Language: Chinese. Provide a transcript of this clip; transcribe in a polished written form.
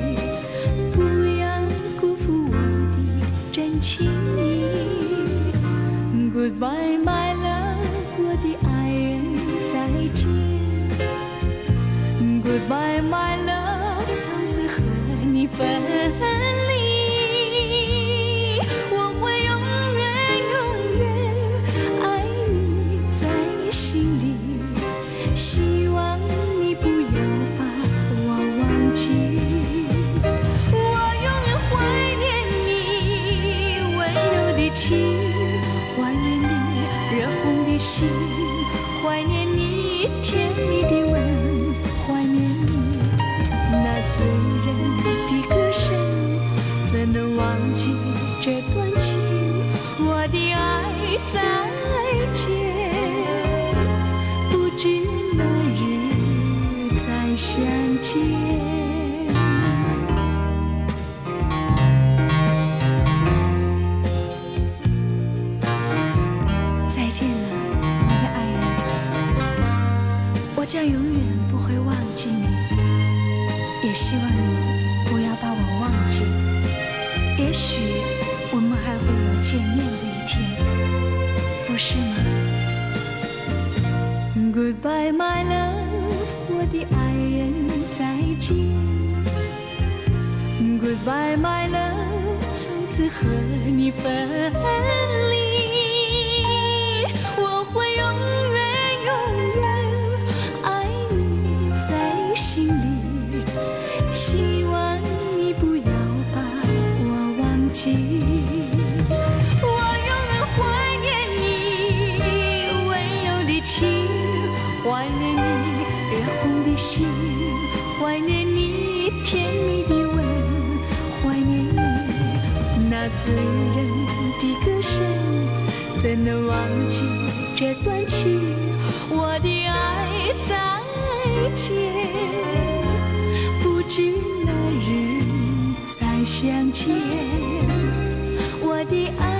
不要辜负我的真情。Goodbye, my love， 我的爱人，再见。Goodbye, my love， 从此和你分离。我会永远永远爱你在心里，希望你不要把我忘记。我永远怀念你温柔的情，怀念你热红的心，怀念你甜蜜的吻，怀念你那醉人的歌声，怎能忘记这段情？我的爱再见，不知哪日再相见。再见了，我的爱人，我将永远不会忘记你，也希望你不要把我忘记。也许我们还会有见面的一天，不是吗？ Goodbye, my love， 我的爱人，再见。Goodbye, my love， 从此和你分离。我会永远永远爱你在心里，希望你不要把我忘记。我永远怀念你温柔的情，怀念你热红的心，怀念你甜蜜的吻，怀念你那醉人的歌声，怎能忘记这段情？我的爱再见，不知哪日再相见。我的爱